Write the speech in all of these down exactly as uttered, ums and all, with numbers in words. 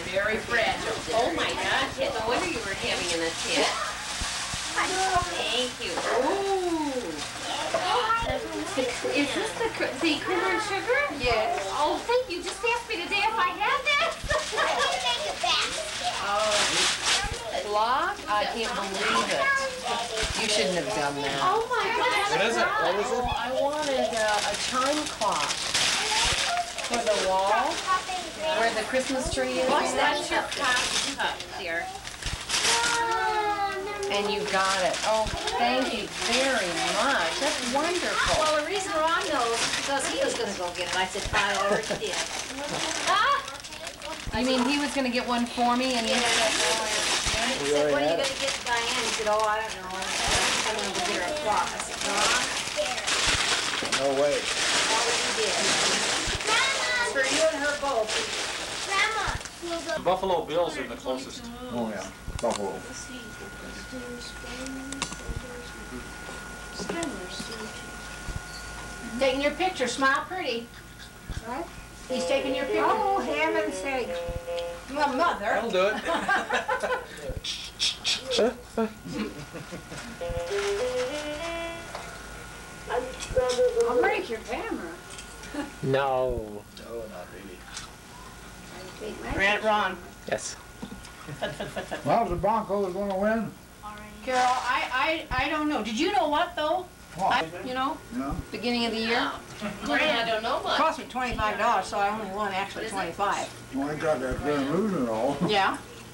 very fragile. Oh my gosh, no wonder you were having in a tent. Thank you. Ooh. Is this the, the cream and sugar? Yes. Oh, thank you. Just ask me today if I have that. Oh. Block? I can't believe it. You shouldn't have done that. Oh my God. What is it? What was it? I wanted uh, a chime clock for the wall where the Christmas tree is. What's that? Your cup, dear. And you got it. Oh, thank you very much. That's wonderful. Well, the reason Ron knows is because he was going to go get it. I said, I already did. Ah! You mean he was going to get one for me and you said, no, I He said, what are you going to get to Diane? He said, oh, I don't know. I'm going to go get her a clock. I said, Ron? No way. Already did. Grandma! For you and her both. Grandma! The Buffalo Bills are the closest. Oh, yeah. Buffalo. Taking your picture. Smile pretty. What? He's taking your picture. Oh, heaven's sake. My mother. That'll do it. I'll break your camera. No. No, not really. Grant Ron. Yes. Well, the Broncos going to win? Carol, I, I, I don't know. Did you know what, though? What? I, you know, Yeah. beginning of the year? Grant, I don't know It much. cost me twenty-five dollars, so I only won actually twenty-five. Well, I got that grand losing and all. Yeah.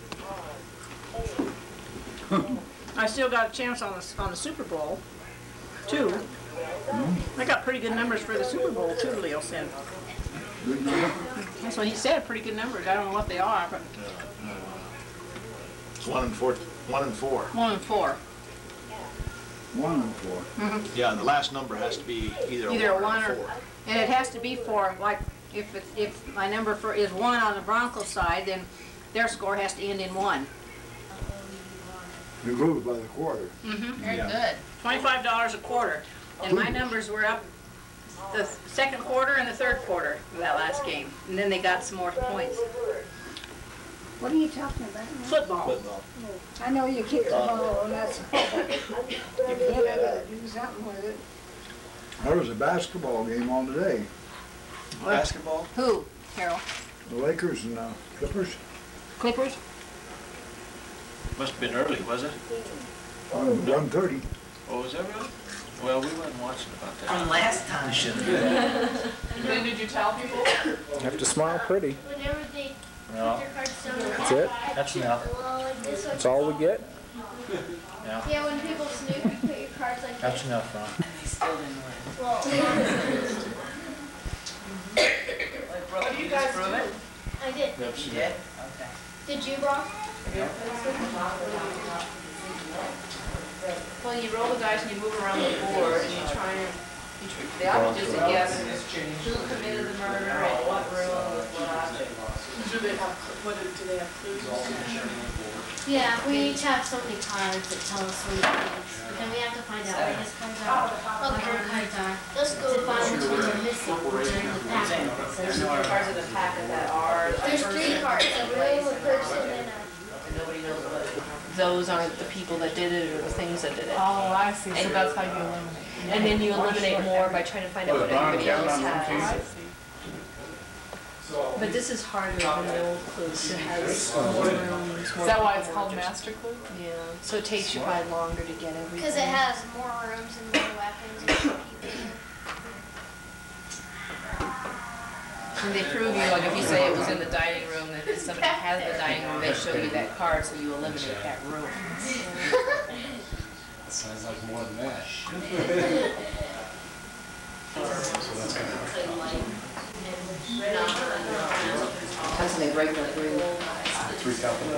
I still got a chance on the, on the Super Bowl, too. Hmm? I got pretty good numbers for the Super Bowl, too, Leo said. Good number. That's what he said, pretty good numbers. I don't know what they are, but It's one and four. One and four. one and four. One and four. Yeah, the last number has to be either, Either a a one one or or, a four. and it has to be for, like, if it's, if my number for is one on the Broncos side, then their score has to end in one. You lose by the quarter. Mm-hmm. Very Yeah. good. Twenty-five dollars a quarter, and my numbers were up the second quarter and the third quarter of that last game, and then they got some more points. What are you talking about? Football. Football. I know you kicked the ball, and that's all. You gotta do something with it. There was a basketball game on today. Basketball? Who, Carol? The Lakers and the Clippers. Clippers? Must have been early, was it? one thirty. Oh, was that really? Well, we weren't watching about that. From last time. When did you tell people? You have to smile pretty. Whenever they No. put your cards down the That's it? That's enough. Well, like this one. That's all we get? Yeah. Yeah, when people snoop, you put your cards like That's this. enough, Ron. He still didn't win. Well, What do you guys do? I did. That's Yeah? Okay. Did you, Brock? Well, you roll the dice and you move around the board and you try and, you tr the object is to guess who committed the murder, at what room, with what object. Do they have, what, do they have clues? Yeah, we each have so many cards that tell us what it is. But then we have to find out where his cards are, what their cards are. Let's go find which ones are missing. Which are in the packet. There's no cards in the packet that are. There's three cards, a room, a person, and a... Nobody knows what. Those aren't the people that did it or the things that did it. Oh, I see. So that's how you eliminate. And then you eliminate more by trying to find out what everybody else has. But this is harder than the old clues. It has more rooms. Is that why it's called Master Clue? Yeah. So it takes you probably longer to get everything. Because it has more rooms and more weapons and more people. And they prove you, like if you say it was in the dining room, that if somebody has the dining room, they show you that card, so you eliminate that room. Sounds like more than that. That's when they break the room. Three companies.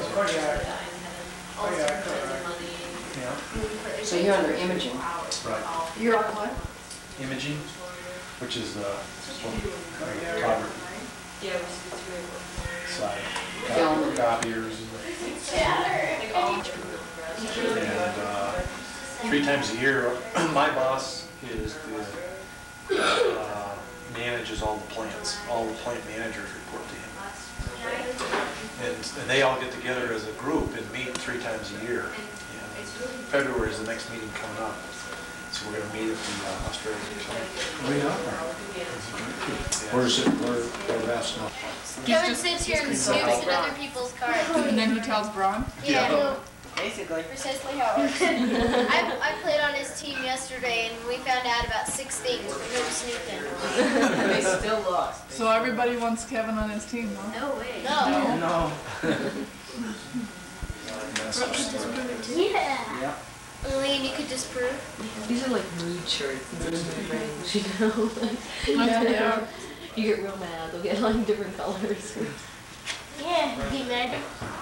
So you're under imaging. Right. You're on what? Imaging, which is the cover side. Film. Copiers. And uh, three times a year, my boss is the, uh, manages all the plants. All the plant managers report to him. And and they all get together as a group and meet three times a year. And February is the next meeting coming up. So we're gonna meet at the uh, Australia. We are. Where's it, where, where that's not? Kevin sits here and snoops at other people's cards. And then he tells Braun? Yeah. Basically. Precisely how it works. I, I played on his team yesterday and we found out about six things from him snooping. They still lost. So everybody wants Kevin on his team, huh? No way. No. No. Yeah. Yeah. Lillian, you could disprove. These are like mood shirts and mood rings, you know? Yeah, yeah. You get real mad, they'll get like different colors. Yeah, be mad.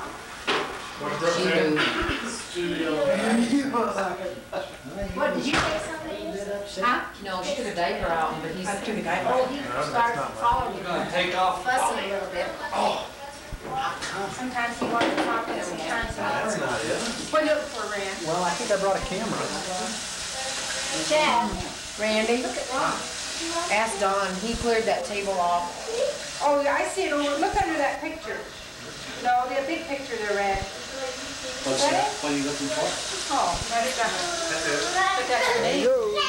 What, did you take something? Huh? No, she took a diaper out, but he's... I took a diaper. Oh, he started following you. Take off. Fussing a little bit. Sometimes he wants to talk to us, sometimes That's he not it. What are you looking for, Rand? Well, I think I brought a camera. Chad. Randy, Look at Ron. ask Don, he cleared that table off. Oh, yeah, I see it over, look under that picture. No, the big picture there, Rand. What's that? What are you looking for? Oh, right at that. That's it. But that's Renee.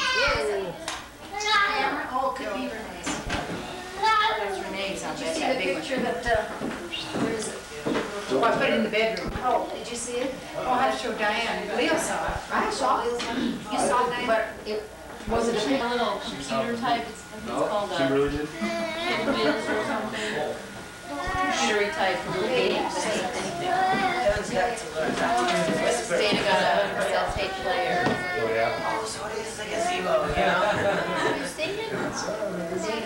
Camera? Oh, it could be Renee's. That's Renee's, I Did you bet, see that the big one. picture that, uh, where is it? Oh, I put it in the bedroom. Oh, did you see it? Oh, I had to show Diane. Leo saw it. I saw it. You saw it, but it Was wasn't it a a picture. little computer type, it's, I think it's called She a really did? Windows or something? Computer type little game. Kevin's got to learn that. Dana got a self-tape player. Oh, yeah. Oh, so it is like a zero, you know? You singing?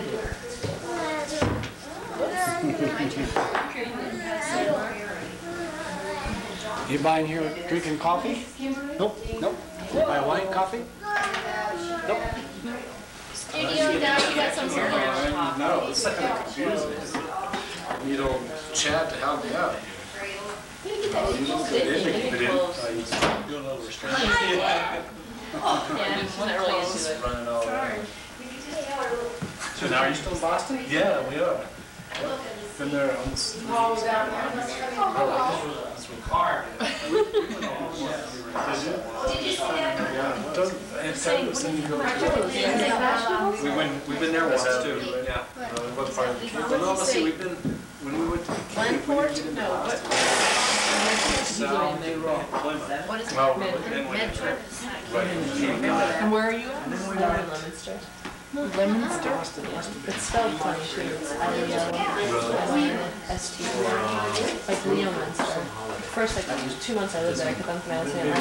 You buying here drinking coffee? Nope, nope. You buy wine, coffee? Nope. Studio now, you got some sort of... No, it's kind of confusing. You don't chat to help me out here. No, you don't get in, but in, uh, you do a little restriction. Yeah, she's not really into it. Running all around. So now are you still in Boston? Yeah, we are. Been there almost. Oh, down there. That's real hard. Did you see that? Yeah, it doesn't, it's kind of the same go. We've been, we've been there once too. Yeah. Uh, what part of the Cape? Well, no, let's see, we've been, when we went to the Cape, we didn't get into Boston. South, Plymouth. What is it? Well, then we went to, right, And where are you at? We're in Leominster. Leominster? It's spelled funny too, it's L E O M S T E R, like Leominster. First, like, two months I lived there, I kept on pronouncing it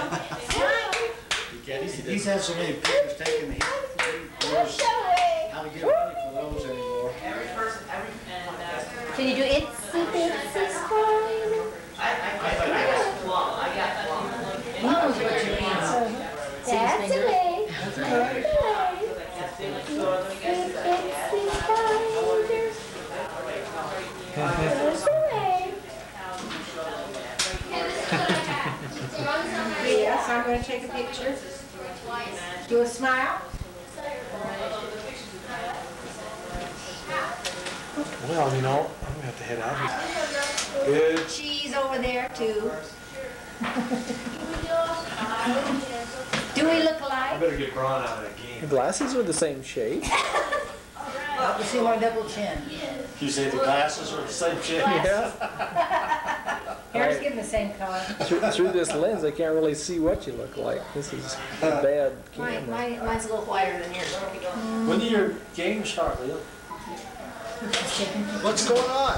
like... He's had so many pictures taken, he knows how to get money for those anymore. Every person, every, and, uh, Can you do it? It's fine. I, I, I got one, I got one. He knows what you mean. That's okay. That's the only two other guys that I Yes, I'm gonna take a picture. Do a smile. well, you know, I'm gonna have to head out here. Good. She's over there too. Do we look I alike? better get Braun out of that The game. glasses are the same shape. You see my double chin. You say the glasses are the same shape? Yeah. Hair's getting the same color. Through, through this lens, I can't really see what you look like. This is a bad Mine, camera. mine, mine's a little whiter than yours. When do your games start, Leo? What's going on?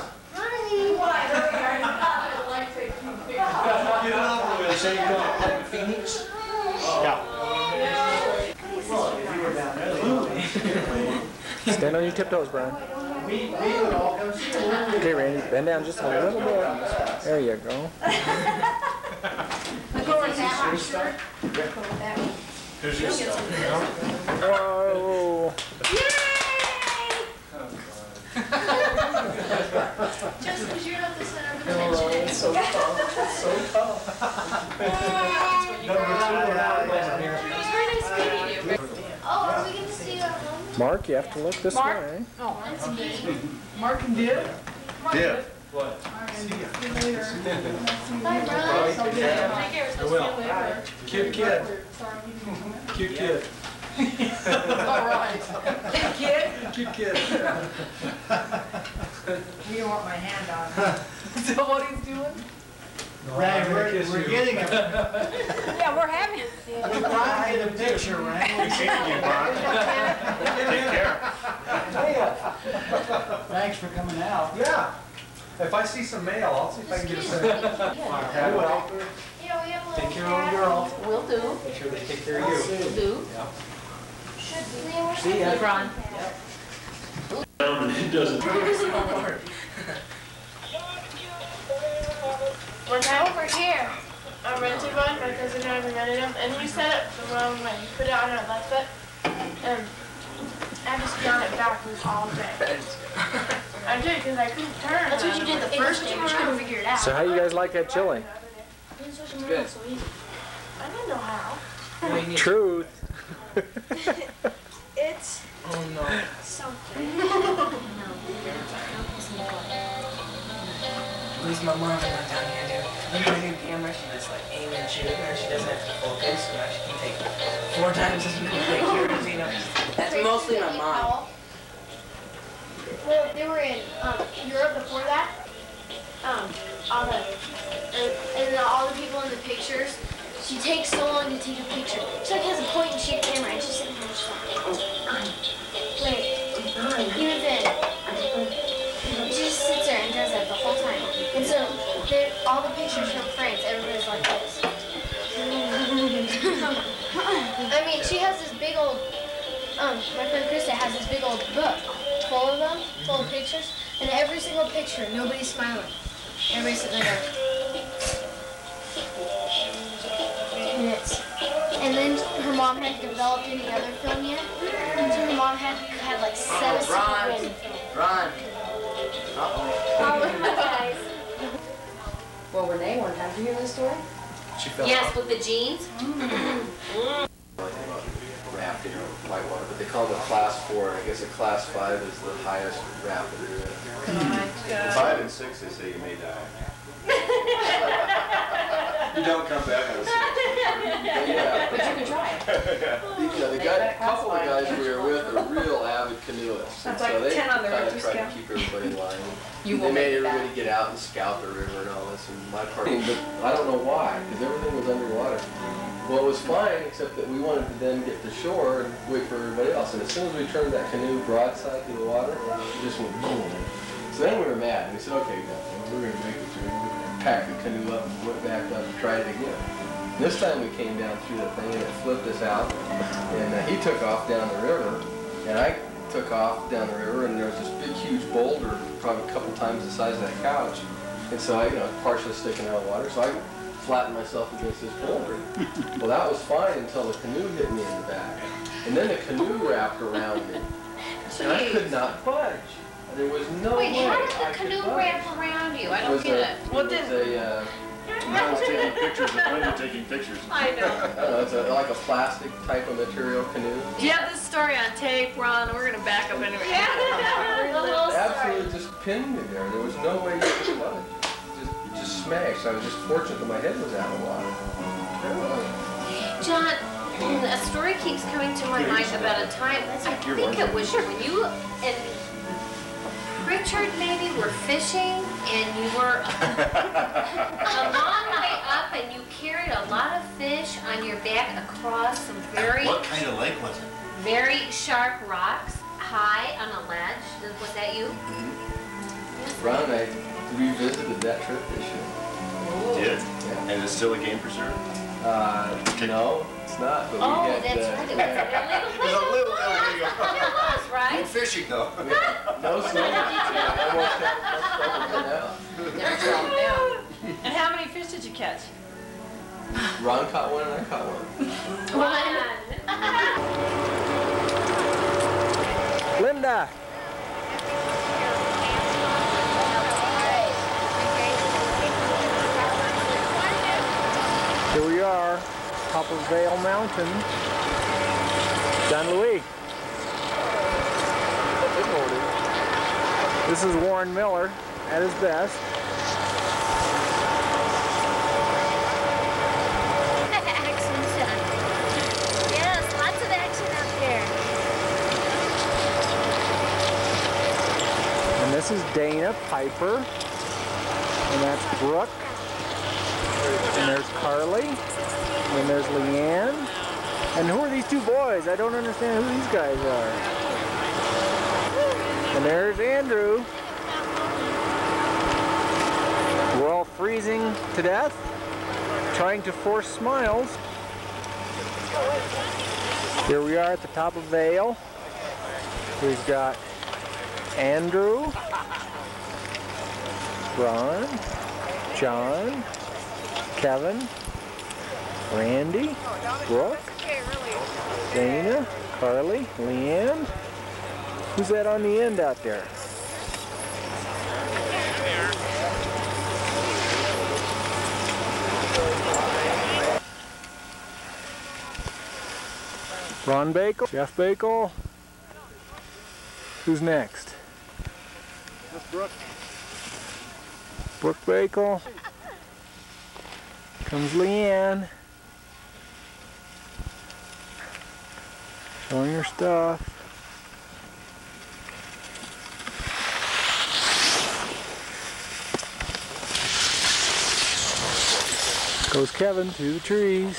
Get out of the say you're going to play Phoenix? Yeah. Well, if you were down there, Stand on your tiptoes, Brian. we, we would all come see you. Okay, Randy, bend down just a little bit. There you go. Look over at that one, sure. Look over that one. Here's your stuff. Whoa. Just because you're not the center of attention. So tall, so tall. Number two, we're not playing here. It was very nice meeting you. Oh, are we going to see you at home? Mark, you have to look this Mark? way. Oh, That's me. Mark and Dib? Dib. What? Bye, bro. I will. Cute kid. Cute kid. All right. Hey, kid. Cute kid. You don't want my hand on it. So what he's doing? Rag, I'm gonna we're, kiss we're you. getting a, Yeah, we're having. we're trying to get a picture, Rag. Take care. Thanks for coming out. Yeah. If I see some mail, I'll see if I can get a set. I will. Yeah, we have a little Take care of the girl. Will do. Make sure they take care of you. Will do. Yeah. See ya. Ron. It doesn't. One time over here, I rented one, my cousin and I rented them, and we set it the wrong way. We put it on our left foot, and I just be on it backwards all day. I did because I couldn't turn. That's what you did the first day, but you couldn't figure it out. So how you guys like that chili? It's good. so easy. I didn't know how. Truth. It's Oh no. something. At least my mom went down here too. You know, new camera, she just like aim and shoot, and she doesn't have to focus, so now she can take four times as many pictures, you know. That's mostly my mom. Well, they were in um, Europe before that. Um, all the and, and the, all the people in the pictures. She takes so long to take a picture. She like has a point and shoot camera, and she's sitting there just like, wait, even then, she just sits there and does that the whole time. And so they're- all the pictures from France, everybody's like this. I mean, she has this big old. Um, my friend Krista has this big old book full of them, full of pictures, and every single picture, nobody's smiling. Everybody's sitting there going. And it's, and then her mom hadn't developed any other film yet. So her mom had had like seven Ron. sequels. Ron. Oh, guys. Well, Renee, one time, did you hear this story? She fell Yes, off. with the jeans. Rafting or whitewater, but they call it a class four. I guess a class five is the highest raft that there is. Five and six, they say you may die. You don't come back on a six. Yeah. But you can try. You know, the guy, a couple of guys we were with are real avid canoeists. That's and like so they ten on the kind Richter of tried scale. to keep everybody in line. You They will made make it everybody back. get out and scout the river and all this, and my part. But I don't know why, because everything was underwater. Well, it was fine, except that we wanted to then get to shore and wait for everybody else. And as soon as we turned that canoe broadside to the water, it just went boom. So then we were mad. We said, okay, we're going to make it through. We packed the canoe up and went back up and tried it again. This time we came down through the thing and it flipped us out. And uh, he took off down the river, and I took off down the river, and there was this big, huge boulder, probably a couple times the size of that couch. And so I, you know, partially sticking out of the water, so I flattened myself against this boulder. Well, that was fine until the canoe hit me in the back. And then the canoe wrapped around me. And I could not budge. There was no Wait, way how did I the could canoe budge. wrap around you? I It don't was get a, it. it was a, uh, I was taking pictures of Linda taking pictures. I know. I don't know, it's a, like a plastic type of material canoe. Do you have this story on tape, Ron? We're gonna back up into it. The little story. Absolutely just pinned me there. There was no way you could budge. Just, just smashed. I was just fortunate that my head was out of the water. John, a story keeps coming to my mind about a time, I think it was when you and Richard maybe were fishing and you were a long way up and you carried a lot of fish on your back across some very, What kind of lake was it? very sharp rocks high on a ledge. Was that you? Ron and I revisited that trip this year. Did? Yeah. And it's still a game preserve? Uh, no, it's not. But Oh, we had, that's uh, right. It was illegal. It's a little illegal. It was, Good right? fishing though. no snow. I almost had They're all down. And how many fish did you catch? Ron caught one and I caught one. Linda. Here we are, top of Vail Mountain. John Louis. This is Warren Miller. at his best. Action shot. Yes, lots of action out there. And this is Dana Piper. And that's Brooke. And there's Carly. And there's Leanne. And who are these two boys? I don't understand who these guys are. And there's Andrew. We're all freezing to death, trying to force smiles. Here we are at the top of Vail. We've got Andrew, Ron, John, Kevin, Randy, Brooke, Dana, Carly, Leanne. Who's that on the end out there? Ron Bakel, Jeff Bakel. Who's next? That's Brooke. Brooke Bakel. Comes Leanne. Showing her stuff. Goes Kevin to the trees.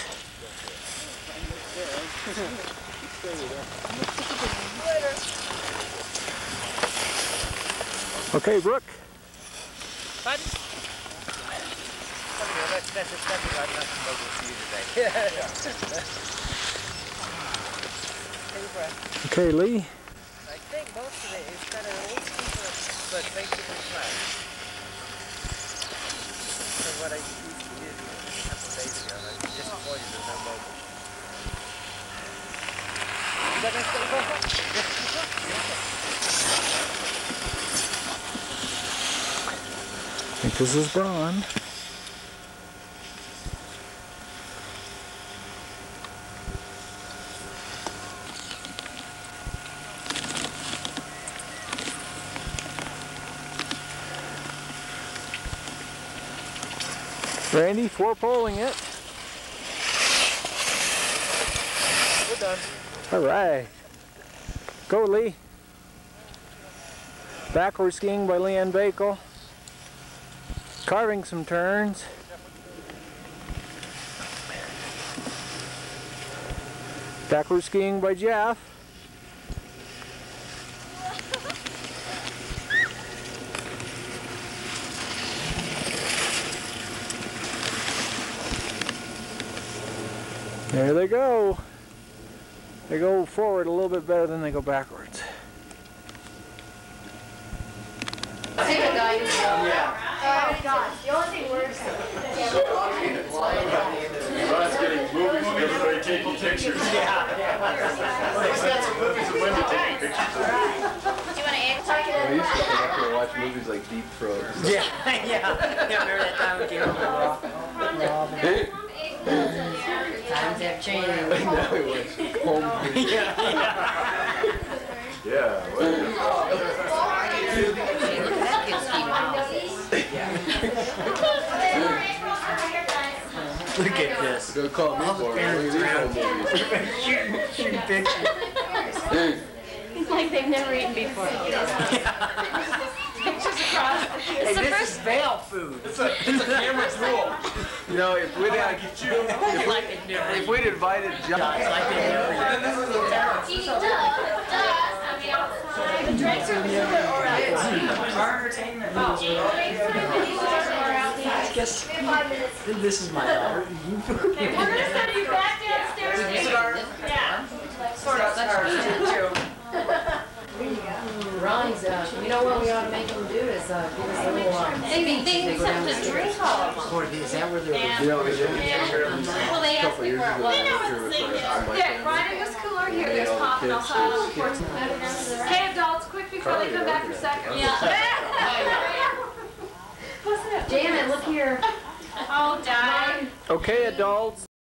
Okay, Brooke. Pardon? That's, that's exactly what I'm not smoking for you today. Okay, Lee. I think most of it is kind of a little steeper, but basically flat. So what I used to do a couple of days ago, I was disappointed with no mobile. Is that next to the phone? I think this is Braun. Randy, four polling it. We're done. All right. Go, Lee. Backward skiing by Leanne Bakel. Carving some turns. Backward skiing by Jeff. There they go. They go forward a little bit better than they go backwards. Yeah. Oh gosh, the only thing worse. Ron's getting movies and everybody taking pictures. Yeah. He's got some movies of women taking pictures. Do you want to answer? I used to come up here and watch movies like Deep Throat. Yeah, yeah. Yeah, remember that time we came over to Raw? Times have changed. Now he went home. Yeah, Yeah. Yeah. Well, look at this. Go call me for it. Look at these home movies. Shooting, shooting pictures. It's like they've never eaten before. Pictures across. Hey, this is Vail food. It's a, it's a camera's rule. You know, if we'd had, It's like they never if we'd invited John. It's like they never The drinks are good or Our entertainment. Oh. I guess this is my daughter. Okay, we're gonna send you back downstairs. Yeah. Sort of. Ron's, uh, you know what we ought to make them do is uh, give us a little uh, Maybe things have to drink all of them. Or is that where they're? You know, it Well, they asked me for it. Well, they know what the thing is. There, right in this cooler here, there's pop and also on the porch. Okay, adults, quick before they come back for seconds. Yeah. Janet, look here. Oh, Dad. Okay, adults.